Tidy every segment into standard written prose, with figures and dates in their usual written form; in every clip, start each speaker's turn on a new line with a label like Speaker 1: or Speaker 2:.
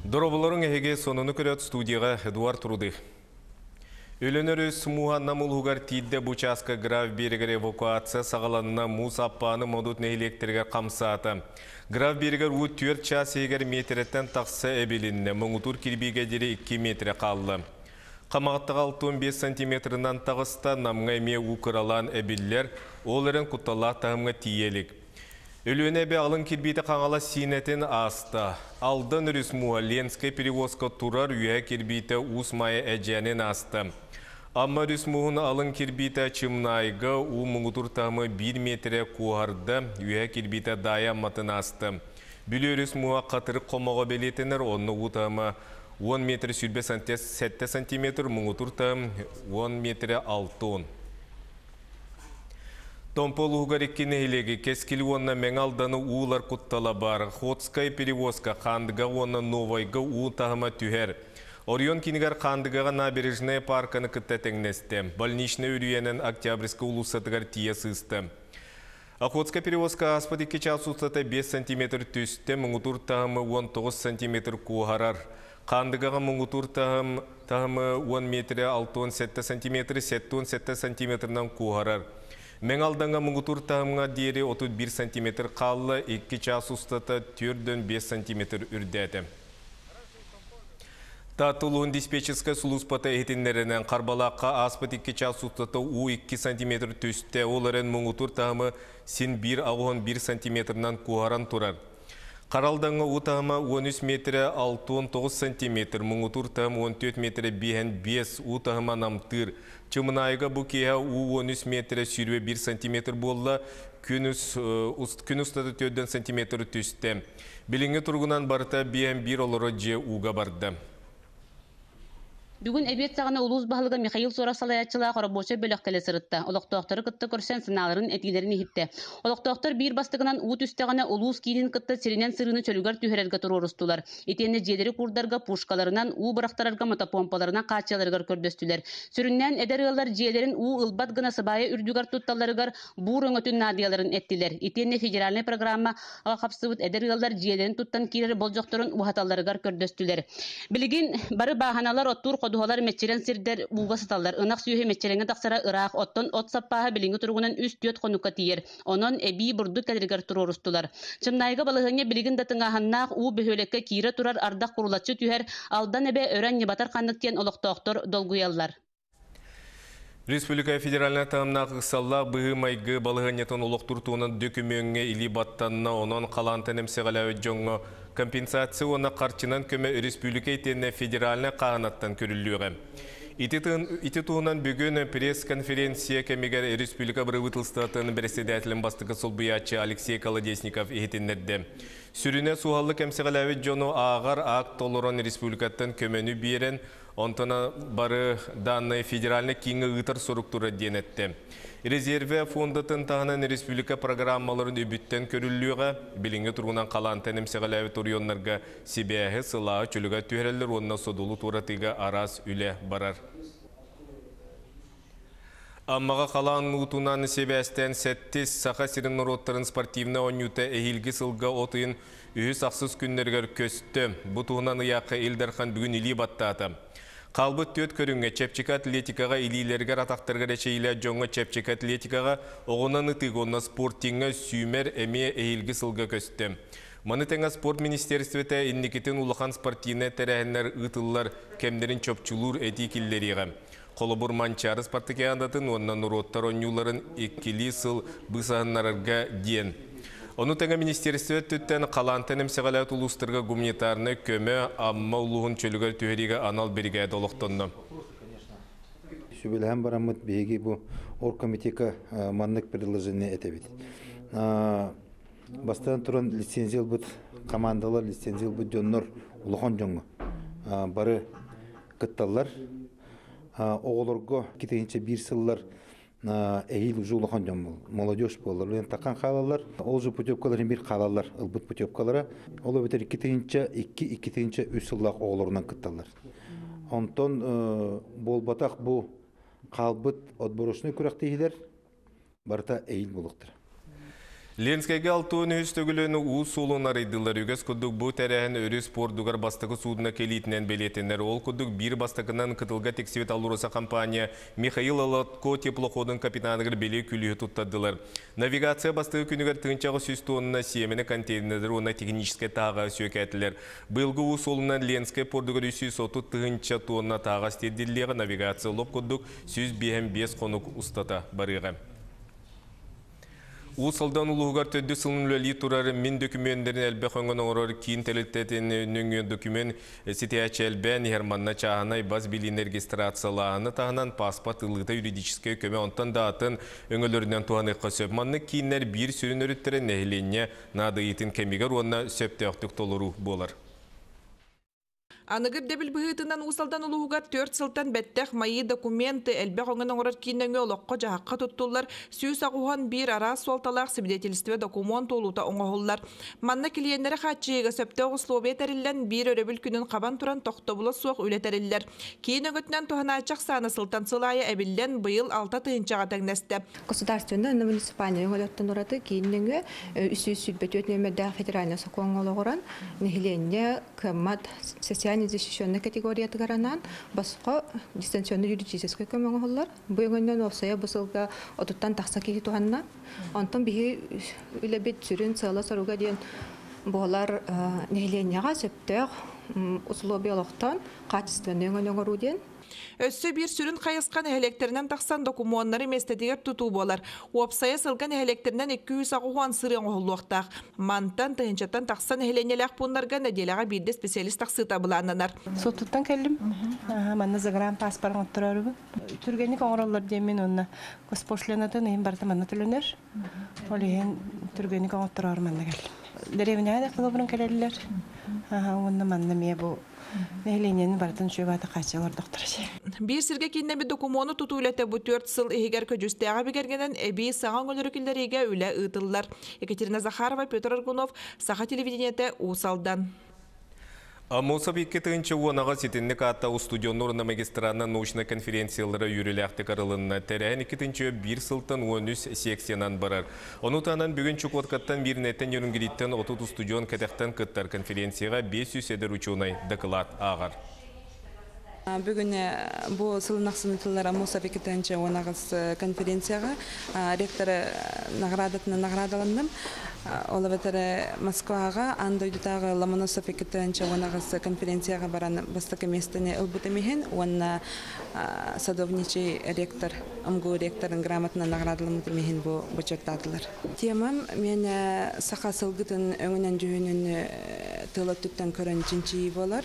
Speaker 1: Дороболорун эһеге сонуну көрөт студияга Эдуард Руды. Өлөнөрү смуганна мулугар тиидде бучаска граф берегер эвакуация сагаланына мус аппаны модут нейлектерге камсаата. Граф берегер у 4 час егер метреттен тақсы эбилинне, мұңутур кирбиге дері 2 метре қалды. Қамағыттығы 65 сантиметрынан тағыста намға эме укыралан эбиллер, оларын құттала тағымға тиелік. Өлөне бе алын кирбейті қаңала синетін аста. Алдын үрісмуа Ленскай перевозка турар үйе кирбейті усмайы әжәнен асты. Амма үрісмуғын алын кирбейті чымнайғы у мұңытур тағымы 1 метре куарды үйе кирбейті дая матын асты. Бүлі үрісмуа қатыры қомаға белетінер, оны ұтағымы 10 метр сүрбе 7 сантиметр, мұңытур тағым 10 метре 6. Томпол угар еккені елегі кескілі онна меңалданы уылар құттала бар. Ходскай перевозка қандыға онна новайға уыл тағыма түхер. Орион кинігар қандыға набережная парканы күтті тәңнесті. Больничны үріенен Октябрьскі улусатығар тие сысты. Ходскай перевозка аспад 2 час ұстата 5 сантиметр түсті, мұңытур тағымы 19 сантиметр куғарар. Қандыға мұңытур тағымы 10 метре 6-7 сантиметр, 7 сантиметрнан куғарар. Меңалданға мұңытур тағымға дері 31 сантиметр қалы, 2 час ұстата 4-5 сантиметр үрдәді. Татылуын диспетчерска сұлуспата етінлерінен қарбалаққа аспыт 2 час ұстата 2 сантиметр түсті, оларын мұңытур тағымы сен 1-1 сантиметрнан куғаран тұрар. Қаралданға ұтағыма 13 метре 6-9 сантиметр, мұңытур тағымы 14 метре 5 ұтағыма намтыр. Чымынайға бұл кея 13 метре сүрве 1 сантиметр болла, күн ұстады 4 сантиметр түсті. Біліңі тұрғынан барыта 1 олары же уға барды.
Speaker 2: Бүгін әбет сағына улуыз бағылыға Михаил Сора салаятчылаа қорабоча бөліқтелі сырытта. Олықтоқтары күтті көрсен сыналарын әтилерін ехітті. Олықтоқтар бір бастығынан уыт үстіғана улуыз кейден күтті сиренен сырыны чөлігер түйерерге тұру ұрыстылар. Етені жедері курдарға пушкаларынан, у бұрақтарарға мотопомпаларына қачаларығар көрдөстілер. Сүріннен әдәріғалар жиелерін у ылбат гына сыбайы үрдігар тұтталарығар бұр өңөтін надияларын әттілер. Етені федеральный программа қапсывыт әдәріғалар жиелерін тұттан кейлері болжоқторын уғаталарығар көрдөстілер. Білігін бары бағаналар оттур Duhalar meçeren sirder buğa satallar. Inak sühe meçerenge taksara Irak otton ot sappaha bilingi turgunan üst yot konuka tiyer. Onon ebi burdu kelirgar turorustular. Çımnayga balığınya biligin datınga hannaq u behölekke kire turar ardaq kurulatçı tüher aldan ebe ören yebatar kandıktiyen oloqtoqtor dolguyallar.
Speaker 1: Республика федеральна тағымна қысалла бұғы майғы балығынетон олықтыр туынан дөкімеңе или баттанна онын қалантын әмсеғалауы жоңы компенсация оны қарчынан көмі республика етенне федеральна қағанаттан көрілуігі. Ити туынан бүгін пресс-конференция кәмегер республика бұрывытылстатын председателін бастығы солбыячы Алексей Колодесников ехетінлерді. Сүріне суғалы кәмсеғалауы жону ағар ақ толырон республикаттан көмені берен онтона бары данный федеральный кеңі ұйтар соруктуры денетті. Резерве фондатын тағынан республика программаларын өбіттен көрілуіға, біліңі тұрғынан қалан тәнімсеғаләуі тұрионларға себәғі сылағы чөліға түйерелер онына содулы туратыға арас үлі барар. Аммаға қалан ұтунан себәстен сәттес сақа сирин нұроттарын спортивна онюта әйілгі сылға отыын үйі сақсыз күннергер көсті. Бұтуғынан ұяқы Илдархан бүгін илі баттаты. Қалбыт төт көріңе чепчика атлетикаға илилергер атақтарға речейлі жоңы чепчика атлетикаға оғынан ұтығына спорттіңі сүймер әме әйілгі сылға көсті. Маны тәңі спорт министерстветі инникетін ұлыған спортивне тәрәхінлер ұтылар кемдерін чопчулур әтекіллеріға. Қолыбыр манчары спартакиандатын оннан ұроттар онюларын еккілі сыл бұсағынларға ден. Оны тәңі министерстве түттен қалантын әмсеғалат ұлыстырға гуманитарны көмі амма ұлығын чөлігер түйеріге анал берігәді олықтынны.
Speaker 3: Сөбеләм барамыд бейгі бұл оргкомитека маннық предложение әтебет. Бастан тұрын лицензиялы бұд командалар, лицензиялы бұд жоннор ұлыған жоңы. Бары күтталар. Оғылырға кетейінше бір сыллар әйіл ұжы ұлыған жон бұл. Молодежь болар. Таққан қалалар, ол жы путевкаларын бір қалалар, ұлбыт путевкалара. Олы бетер кетейінше үс сыллақ оғылырынан күтталар. Онтон бол батақ бұл қалбыт отборышыны көріқтейілер, барыта әйіл болуқтыр.
Speaker 1: Ленскеге алтуын өстігіліні уыз солын арайдылар. Үгіз күдік бұ тәрәхін өрі спордугар бастығы судына келейтінен белетінер. Ол күдік бір бастығынан қытылға тексевет алуроса компания Михаил Алатко теплоходын капитанығыр беле күлігі тұттадылар. Навигация бастығы күнігер тыңчағы сүз тонына семені контейнерлер, оны техническе тағы сөйкәтілер. Бұлғы уыз солынан Ленске пордугар үсі соту тыңча тонына тағы стедділігі навигация лоп күдік сүз 5 қонық ұстата барыға. Усалдан улуғар төдді сылын өлі тұрары мен документтерін әлбе қоңын оңырар кейін тәліттетін нүңген документ сетиячы әлбән ерманна чағанай баз билин регистрациялағыны тағынан паспорт ылғыда юридическе көме онтан датын өңілерінен туғаны қосып. Манны кейінлер бір сүрін өріттері нәхіленне нады етін кәмегер онына сөпті өқтік толыру болар.
Speaker 4: Анығыр дәбіл бұғытынан ұсалдан ұлығығар 4 сылтан бәттәқ майы документы әлбәқ оңын оңырар кейіннің олыққа жағаққа тұттулар, сүйіс ағуған бір ара суалталақ сібдетелістіве документ олута оңығылар. Манна келиенлері қатшыйығы сөпті оғыслуы тәрілден бір өрөбіл күнін қабан тұран тоқтобылы суық үлі тәрілдер. Кейін өңітінен тұхана ачақ саны сылтан сылайы әбілден бұйыл 6 тыынчаға тәңнәсті.
Speaker 5: Государственный муниципальный өңілеттен ұрады кейіннің федеральный сокоң олығыран нехиленне көммат защищенная категория тыгаранан басқа дистанционный юридический көмөңөлөр буйгөндөн олсая бусылга отуттан такса кии туганна онтон бии үлебит сүрүн сала саруга ден болар нехиленияга септер условиялыктан качественный өңөлөрү ден
Speaker 4: Өссі бір сүрін қайысқан әлектерінен тақсан документары местедегер тұту болар. Уапсая сылған әлектерінен 200 ағуған сырын оғылуақтақ. Мантан тығынчаттан тақсан әленеләқ бұнларға нәделіға бірді специалист тақсы табылананар.
Speaker 6: Соттықтан кәлім. Манна загран паспорт тұрарығы. Түргенік оңыралар демен онына госпошленатын ең барда манна түлінер. Ол ең түргенік оңыр тұрар манна кәлім. Дәревіне әді қылы бұрын кәлелілер. Онына манна ме бұл. Нәйленен бардын шөбаты қачалар доқтырышы.
Speaker 4: Bir сирге кейінне бір документы тұтулеті бұ 4 сыл егер көжістіға бігергенен әбей саған өлірікілдеріге өлі ұтылылар. Екатерина Захарова, Петр Аргунов, Саха телевидениеті Усалдан.
Speaker 1: Амосов 2-тігінші онаға сетінлік атта студионы орына магистранна научна конференциялары юріләқті қарылынна тәрәйін 2-тінші бір сылтын 13 секциянан барар. Оны танан бүгін чүкоткаттан бірінеттен ерінгелеттен 30 студион кәтәқтен күттар конференцияға 500 әдір учуынай дақылат ағар.
Speaker 7: Бүгін бұл сылынақсын ұтылар Амосов 2-тінші онағыз конференцияға ректоры наградаландым. Ол бәтәрі Москваға, андойдытағы Ломоносов 2-тінші онағыз конференцияға баран бастықы местіне ұлбытымеген, онына садовничий ректор, ымғу ректорын грамотына наградаландымеген бұл бұчыртадылар. Темам мен сақа сылғытын өңінен жүйінін тылы түттен көрін жінчи болар.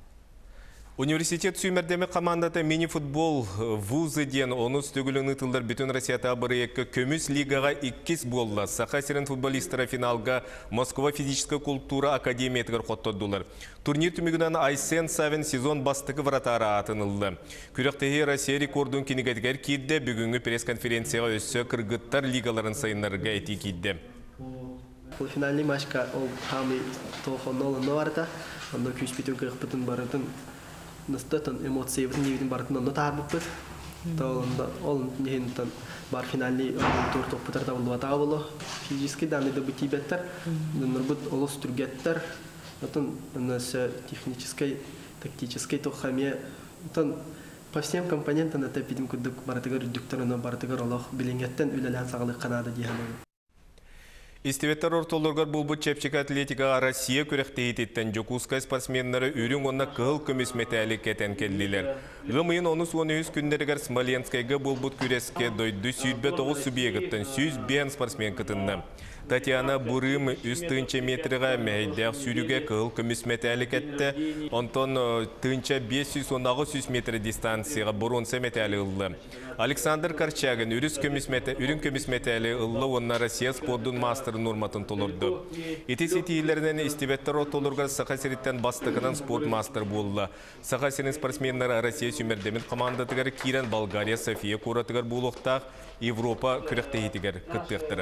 Speaker 1: Университет сүймердеме командаты мини-футбол вузы ден оны стөгілін ұтылдар бүтін Россията бұры екі көміс лигаға 2 болла. Сақа сирен футболистера финалға Москва физическая культура академиятығыр қоттадылар. Турнир түмігінен Айсен Савин сезон бастығы вратары атынылды. Күректегі Россия рекордын кенегетігер кейді бүгінгі пресс-конференцияға өссі кыргыттар лигаларын сайынларға әти кейді.
Speaker 8: Финальный матчка ол хамы тоқонолы нуарда, онда күшпетен кырықпытын барытын Настatan эмоции в ней бартна нотабы пыт, то он не интан бар финальный тур топ пытар там было таволо физически данные добыть беттер, но будет олос тургеттер, потом нас технической, тактической то хаме, потом по всем компонентам это видим куда бартагар редуктор на бартагар олох билингеттен үлелен сағылы Канада дияны.
Speaker 1: Истиветтер ортолоргар болбут чепчик атлетикаға Россия көректейттен жокускай спортсменлері үрің онна қыл көміс метәлік кәтен келділер. Ғымыйын оны суаны үз күндерігер Смоленскайға болбут күреске дойды сүйдбе 9 субъекттен 100 спортсмен кытынны. Татьяна Бурым үз тынча метріға мәйдәқ сүйріге қыл көміс метәлік әтті, онтон тынча 500-900 метр дистанцияға бронза метәлі ұлды. Александр Корчагин үрін көміс метәлі ұлды, онна Россия спордың мастерын норматын толырды. Итесетийлерінен истиветтер отолырға Сақасереттен бастығынан спорт мастер болды. Сақасерін спортсменлері Россия сүймердемін командатығар Кирен Болгария София Куратығар болуқтақ Европа күректейдігер күттіқтірі.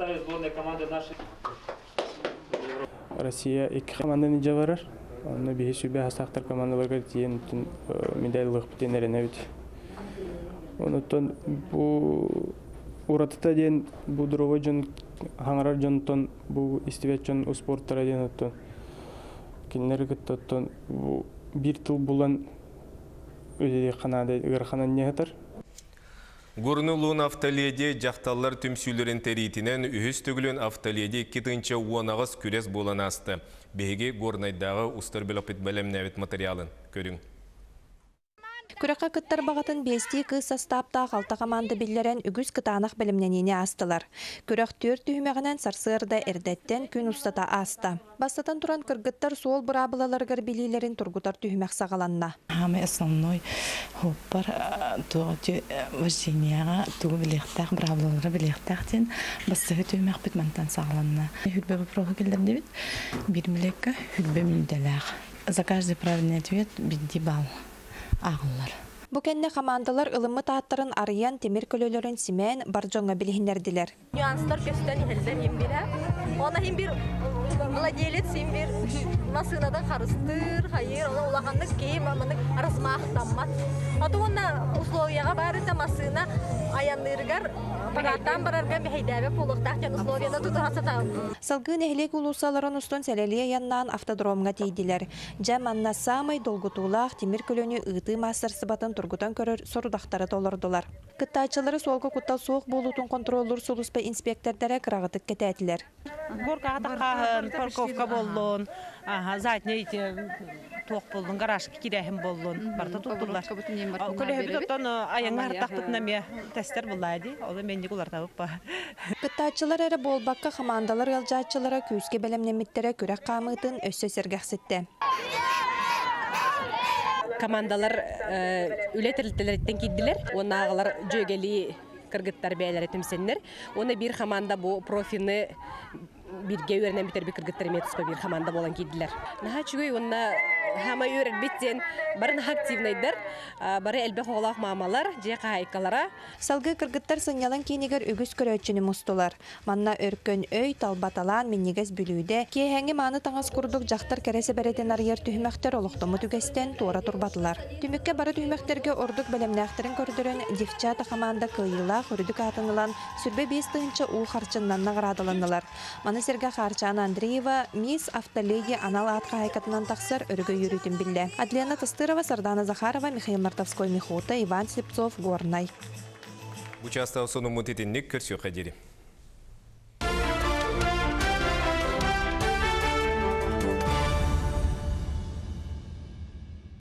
Speaker 9: Россия 2 команданың жаварар. Оны бейі сүйбе хастақтар командаларға дейін медалілық бітенеріне өті. Онытын бұл ұратыта дейін бұл дұрова жын хаңарар жонтон бу истибет жон спорттар аденаттон киннер кыттаттон бу бир тыл булан өйдө канада ырханан нехтер.
Speaker 1: Гурнулун автоледи жақталар түмсүйлерін теритінен үхіс төгілін автоледи 2-нче уанағыз күрес болан асты. Беге горнайдағы устар білопет бәлемнәвет материалын көрің.
Speaker 10: Күрәккә кыттар бағатын бести кыз состапта қалта команда биллерен үгіз кытанақ білімненіне астылар. Күрәк 4 түймәгінен сарсырда эрдеттен күн устата аста. Бастатан туран кыргыттар сол бұрабылаларғар билилерин тургутар түймәк сағаланна.
Speaker 11: Самый основной хоппар тоғыты вожденияға туғы білектақ, бұрабылалары білектақтен бастығы түймәк бітмантан сағаланна. Хүлбе бұпырығы келдім дебет, бір мілекке хүлбе мүлделәқ. За каждый правильный ответ бідді бал. Ағылар.
Speaker 10: Бу кенне командалар ылымы тааттарын арыян темир көлөлөрүн симен баржоңа билихиндердилер.
Speaker 12: Нюанстар көстөн хелден химбира. Она химбир владелец химбир машинадан харыстыр, хайыр, она улаганды кейм аманы арасмахтаммат. Атуна условияга барыта машина аянныргар багаттан барарга бейдәбе полуктак условияда тутасата.
Speaker 10: Салгын эхлек улусаларын устун селелие яннан автодромга тийдилер. Жаманна самый долгутулах темир көлөнү ыты мастер сыбатын тургутан көрөр сорудактары толордулар. Кыттачылары солго куттал соок болутун контроллор сулуспа инспектордары кырагытык кететилер.
Speaker 13: Горкаатакаһын, парковка боллун, задний тоқ болдун, гаражка кирехим боллун. Барта туттулар. Көлөһөбүт оттон аяңар тактытына ме тестер буллайды. Ол менди кулар табып ба.
Speaker 10: Кыттачылар эре болбакка командалар ялжаачылары күскө белемнемиттере күрәк камытын өссө сергәксетте.
Speaker 14: Командалар үлетерлерден киддилер. Онагылар жөгели кыргыттар бәйләре тимсеннер. Оны бир команда бу профины бирге өрнән битер бир кыргыттар метспа бир команда болан киддилер. Наха чугой онна хама өрәт биттен барын активныйдыр. Бары элбе холак мамалар, же кайкалара.
Speaker 10: Салгы кыргыттар сынялан кинигер үгүс көрөчүнү мустулар. Манна өркөн өй талбаталан миннигес бүлүүдө кехеңи маны таңас курдук жактар кересе беретен арыер түһмөктөр олуктому түгестен туора турбатылар. Түмүккө бары түһмөктөргө ордук белемнәхтерин көрдөрөн девчата команда кыйыла хүрдүк атынылан сүрбе 5-нче уу харчыннан наградаланылар. Маны Серга Харчан Андреева мисс автоледи анал атка хайкатынан таксыр өргө юрүтүн билле. Адлена Тастырова, Сардана Захарова, Михаил Мартовской, Михута, Иван Слепцов, Горнай.
Speaker 1: Участвовал в сону мутитинник көрсө кадери.